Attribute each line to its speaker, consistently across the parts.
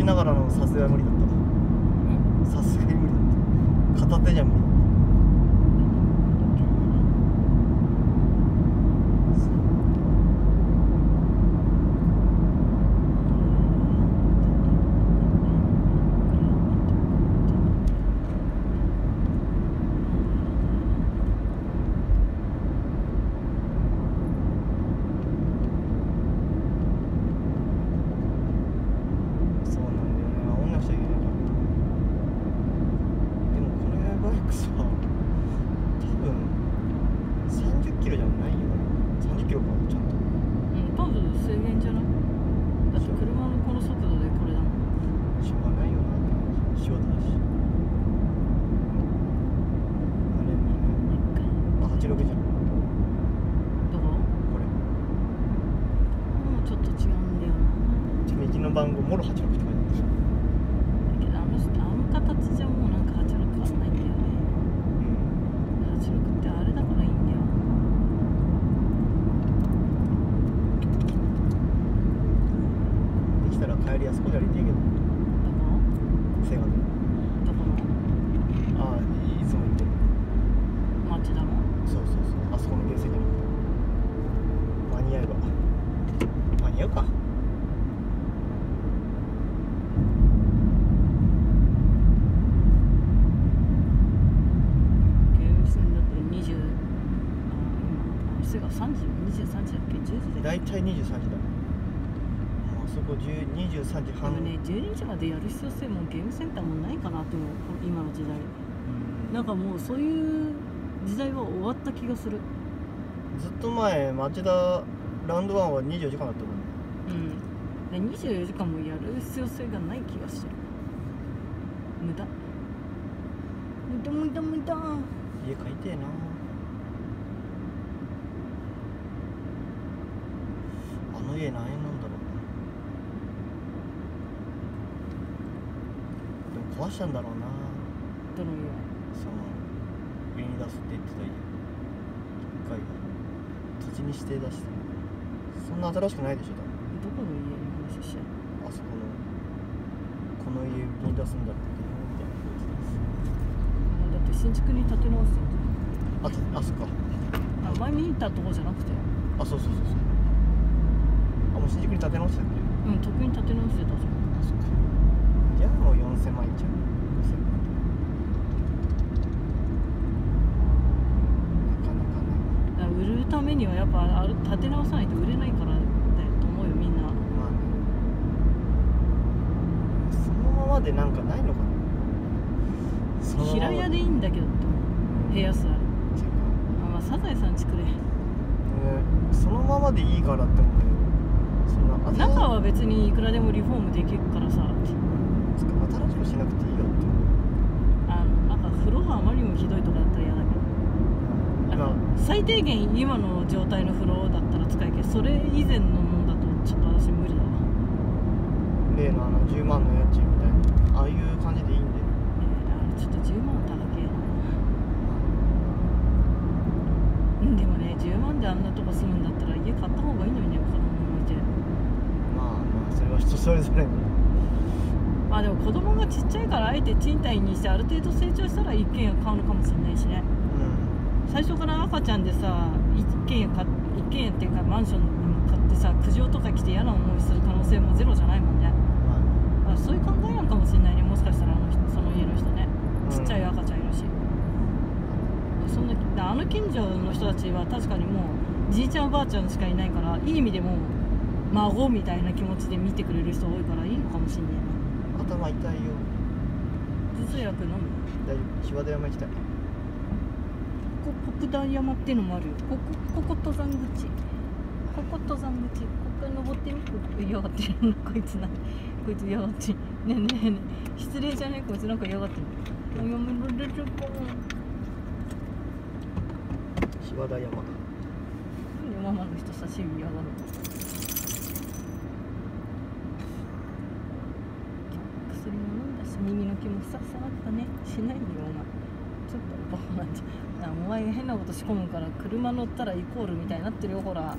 Speaker 1: ながらのさすがに無理だった。さすがに無理だった。片手じゃ無理。番号もろ86って書いてあるんですよ。
Speaker 2: だけどあの形じゃもうなんか86はないんだよね。86ってあれだからいいんだよ。
Speaker 1: できたら帰りあそこでやりたいけど。
Speaker 2: どこ？
Speaker 1: セガで。
Speaker 2: どこの？
Speaker 1: ああ、いつも行ってる。
Speaker 2: 町田の？
Speaker 1: そうそうそう。あそこの原石じゃなくて。間に合えば。間に合うか。
Speaker 2: 23時だっけ？10時だっけ？
Speaker 1: 大体23時だ。もうあそこ23時半。
Speaker 2: でもね、12時までやる必要性もゲームセンターもないかなと思う、今の時代。なんかもうそういう時代は終わった気がする。
Speaker 1: ずっと前、町田ラウンド1は24時間だったもんね。
Speaker 2: で24時間もやる必要性がない気がしてる。無駄無駄。
Speaker 1: 家買いてえな。あの家何円なんだろう。でも壊したんだろうな。
Speaker 2: どの家？
Speaker 1: その上に出すって言ってた家、一回土地に指定出して、そんな新しくないでしょ。
Speaker 2: どこの家に話してるの？
Speaker 1: あそこのこの家売りに出すんだってみたいな
Speaker 2: だって新築に建て直すんじ
Speaker 1: ゃん。あそっか。
Speaker 2: 前にいたとこじゃなくて。
Speaker 1: あ、そう。あ、もう新宿に建て直してたっけ？
Speaker 2: 特に建て直してたじゃん。
Speaker 1: あ、そっか。じゃあもう4000万いっちゃう。5000万。なかなかね。
Speaker 2: だから売るためにはやっぱ建て直さないと売れないからだよと思うよ、みんな。
Speaker 1: まあね。そのままでなんかないのかな。
Speaker 2: 平屋でいいんだけどって思う。部屋数ある。まあサザエさん作れ。
Speaker 1: そのままでいいからって思うよ。そんな
Speaker 2: 中は別にいくらでもリフォームできるからさ。
Speaker 1: 新しくしなくていいよって。
Speaker 2: なんか風呂があまりにもひどいとかだったら嫌だけど、最低限今の状態の風呂だったら使いけど、それ以前のものだとちょっと私無理だわ。
Speaker 1: 例の10万の家賃みたいな、ああいう感じでいいんで。
Speaker 2: ちょっと10万高けえな。でもね、10万であんなとこ住むんだったら家買った方がいいのにね、子供もいて。
Speaker 1: まあそれは人それぞれ。
Speaker 2: まあでも子供がちっちゃいからあえて賃貸にしてある程度成長したら一軒家買うのかもしれないしね。最初から赤ちゃんでさ、一軒家っていうかマンション買ってさ、苦情とか来て嫌な思いする可能性もゼロじゃないもんね。そういう考えなのかもしれないね。もしかしたらその家の人ね、ちっちゃい赤ちゃんいるし、あの近所の人たちは確かにもうじいちゃんおばあちゃんしかいないから、いい意味でも孫みたいな気持ちで見てくれる人多いからいいのかもしれないな。
Speaker 1: 頭痛いよ。
Speaker 2: 頭痛薬飲む？
Speaker 1: 大丈夫。芝田山行きたい。
Speaker 2: 国大山っていうのもあるよ。ここ登山口。ここ登山口。ここ登ってみる。嫌がってるなこいつな。こいつ嫌がってる。ねえ失礼じゃねえこいつなんか嫌がってる。やめろれるか。
Speaker 1: 芝田山。
Speaker 2: ママの人差し指嫌がる。薬も飲んだし耳の毛もふさふさだったね。しないでよお前。ちょっとバカなんじゃ。お前が変なこと仕込むから車乗ったらイコールみたいになってるよ。ほら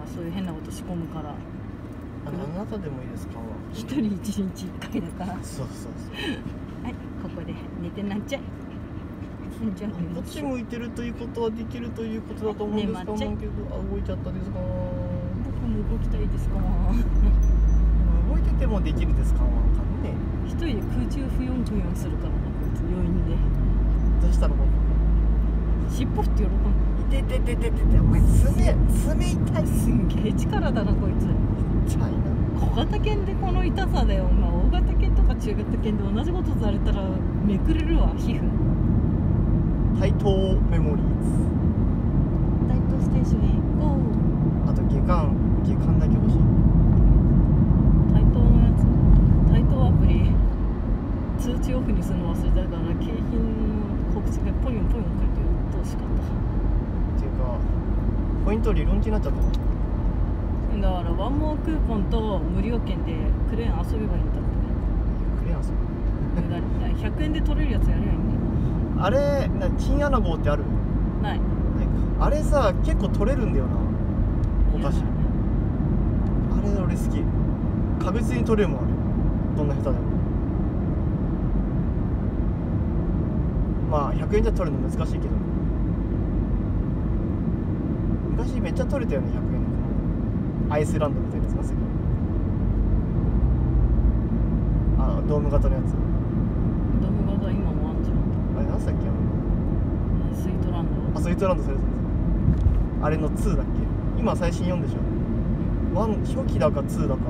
Speaker 2: そういう変なこと仕込むから。
Speaker 1: あなたでもいいですか。
Speaker 2: 一人1日1回だから。
Speaker 1: そう
Speaker 2: はい、ここで寝てなんちゃい。じゃあ
Speaker 1: こっち向いてるということはできるということだと思うんですか。
Speaker 2: ねまっちゃい
Speaker 1: けど動いちゃったですか。
Speaker 2: 僕も動きたいですか。
Speaker 1: 動いててもできるですか。わかんね
Speaker 2: 一人で空中不四不四するからな、こいつ余韻で。
Speaker 1: どうしたの。
Speaker 2: 尻尾振って喜んで。
Speaker 1: いてててててて、お前爪痛い。
Speaker 2: すんげえ力だなこいつ。
Speaker 1: 痛いな。
Speaker 2: 小型犬でこの痛さだよ。まあ大型犬とか中型犬で同じことされたらめくれるわ、皮膚。
Speaker 1: 対等メモリーズ。
Speaker 2: 大東ステーションへゴー。
Speaker 1: あと下巻だけ欲しい。
Speaker 2: 対等のやつ、対等アプリ通知オフにするの忘れたから景品の告知がポヨンポヨンくれてうっとうしかった。
Speaker 1: っていうかポイント理論値になっちゃったの。
Speaker 2: だからワンモアクーポンと無料券でクレーン遊べばいいんだって。
Speaker 1: クレアンス
Speaker 2: 100円で取れるやつやればいいんだよ。
Speaker 1: あれチンアナゴってある？
Speaker 2: ない。
Speaker 1: あれさ結構取れるんだよな、お菓子。あれ俺好き。確実に取れるもん、あれどんな下手でも。まあ100円じゃ取るの難しいけど、昔めっちゃ取れたよね、100円のアイスランドみたいなやつなんですよ。ドーム型のやつ。
Speaker 2: ドーム型今もあんじゃん。
Speaker 1: あれ何だっけ。
Speaker 2: スイートランド。
Speaker 1: スイートランド、それあれの2だっけ。今最新4でしょ。1初期だか2だか。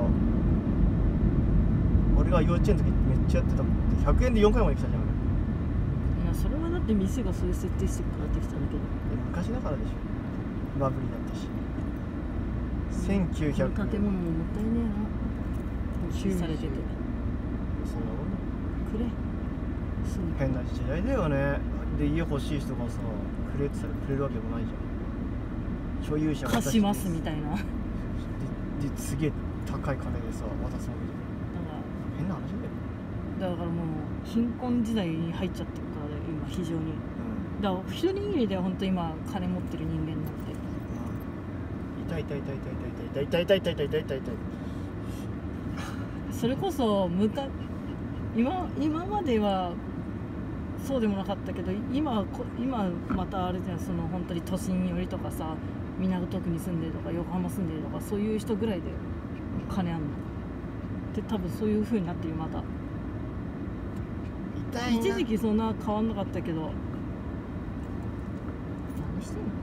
Speaker 1: 俺が幼稚園の時めっちゃやってたもん。100円で4回まで来たじゃん。
Speaker 2: いやそれはだって店がそういう設定してるからできたんだけど。
Speaker 1: 昔だからでしょ。バブリーだったし。1900。
Speaker 2: この建物ももったいねえな。放置されてて。
Speaker 1: そんなもんだ。
Speaker 2: くれ。すぐ。
Speaker 1: 変な時代だよね。で家欲しい人がさくれって言ったらくれるわけもないじゃん。所有者が
Speaker 2: 貸しますみたいな。
Speaker 1: ですげえ高い金でさ渡すわけじゃん。
Speaker 2: だから
Speaker 1: 変な話だよ。
Speaker 2: だからもう貧困時代に入っちゃってるから今非常に。だから一握りで本当今金持ってる人間なんて。
Speaker 1: 痛い痛い痛い痛い痛い痛い痛い痛い痛い痛い痛い痛い。
Speaker 2: それこそ今まではそうでもなかったけど今またあれじゃん、その本当に都心寄りとかさ、港区に住んでるとか横浜住んでるとかそういう人ぐらいで金あんので、多分そういう風になってるまた。
Speaker 1: 痛いな。
Speaker 2: 一時期そんな変わんなかったけど。何してんの？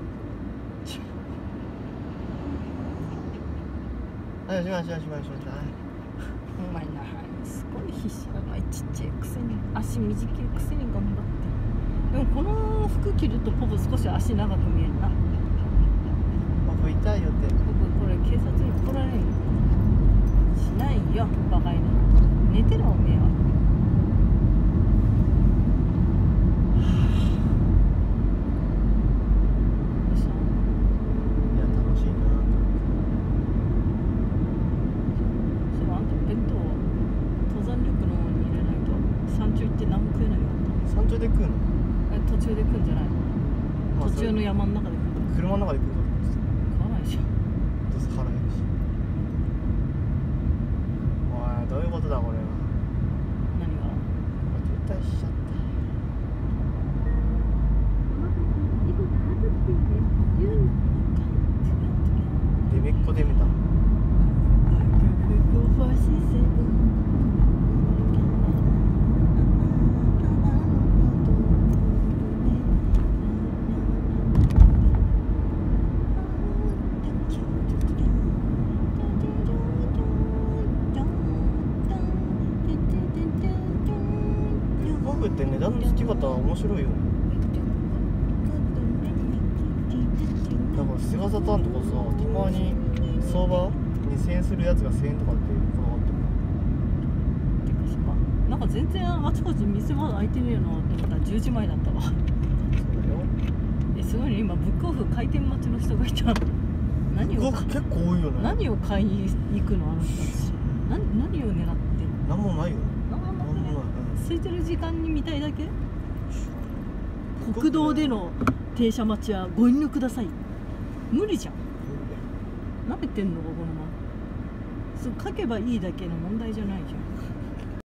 Speaker 1: はい、しましょう。
Speaker 2: お前な、すごい必死。お前ちっちゃいくせに足短いくせに頑張って。でもこの服着るとポポ少し足長く見えるな。
Speaker 1: ポポ痛いよって。
Speaker 2: ポポこれ警察に来られるの？しないよバカ犬。寝てろおめえは。どうした？
Speaker 1: いや楽しいな。
Speaker 2: そうあんた弁当登山リュックの方に入れないと山頂行って何も食えないよ。
Speaker 1: 山頂で食うの？
Speaker 2: 途中で食うんじゃないの？
Speaker 1: まあ
Speaker 2: 途中の山の中で食うの？
Speaker 1: 車の中で食うかと思ってた。
Speaker 2: 食わないでしょ。
Speaker 1: どうせ腹減るし。おいどういうことだこれは。
Speaker 2: 何が？
Speaker 1: 渋滞しちゃった。デメッコデメタ。ゴーグって値段の付き方面白いよね。だからセガサターンとかさ、たまに相場2000円するやつが1000円とかってこだわってる。
Speaker 2: てかそっか、なんか全然あちこち店まだ開いてねえなって思ったら10時前だったわ。
Speaker 1: そうだよ。
Speaker 2: すごいね、今ブックオフ開店待ちの人がいた。何を
Speaker 1: 結構多いよね。
Speaker 2: 何を買いに行くのあの人たち。何を狙ってんの？
Speaker 1: なんもないよね。
Speaker 2: なんもない。
Speaker 1: なんもない。
Speaker 2: 空いてる時間に見たいだけ。国道での停車待ちはご遠慮ください。無理じゃん。 なめてんのかこのまま書けばいいだけの問題じゃないじゃん。